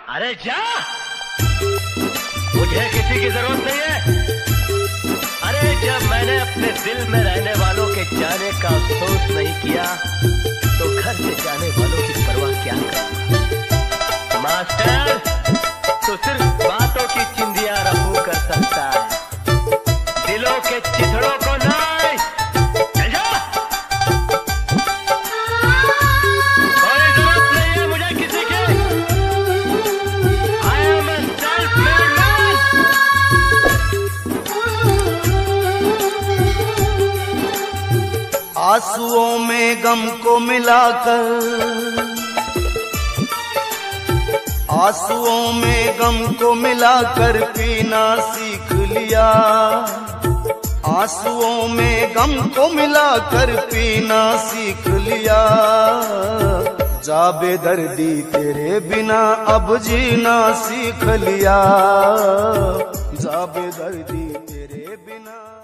अरे जा, मुझे किसी की जरूरत नहीं है। अरे जब मैंने अपने दिल में रहने वालों के जाने का अफसोस नहीं किया तो घर से जाने वालों की परवाह क्या करना। मास्टर, तो सिर्फ बातों की चिंदियां रफू कर सकता है, दिलों के चिथड़ों को नहीं। कोई जरूरत नहीं है मुझे किसी की। I am a self-made man। आंसुओं में गम को मिलाकर, आंसुओं में गम को मिलाकर पीना सीख लिया। आंसुओं में गम को मिलाकर पीना सीख लिया। जा बेदर्दी तेरे बिना अब जीना सीख लिया। जा बेदर्दी तेरे बिना।